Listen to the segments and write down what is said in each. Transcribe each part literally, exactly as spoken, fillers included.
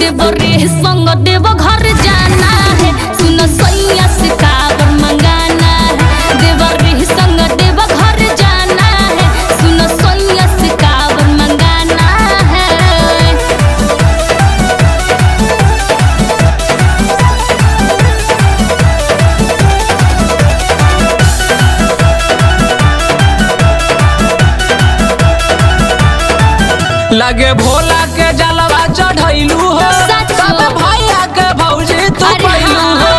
देवरे संग देव घर जाना है। सुन सैया से काबर मंगाना है। देवरे संग देव घर जाना है। सुन सैया से काबर मंगाना है। लगे भोला के जलवा चढ़ैलू हो तब भैया के भौजी तू पैलू हो।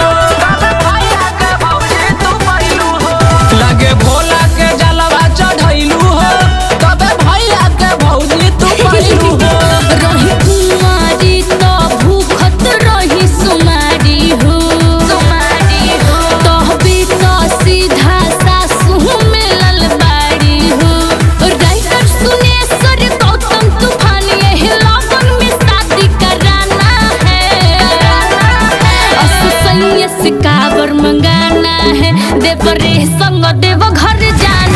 लगे भोला के जलवा चढ़ैलू हो तब भैया के भौजी तू पैलू हो। रही कुंवारी तो भूखत रही सुमारी हो सुमारी हो तहबी तो सीधा सासू मिलल बाड़ी हो। राइटर सुनेश्वर गौतम तूफान यही लगन में शादी कराना है। अससैया से काबर मंगाना है। देवरे संग देव घर जाना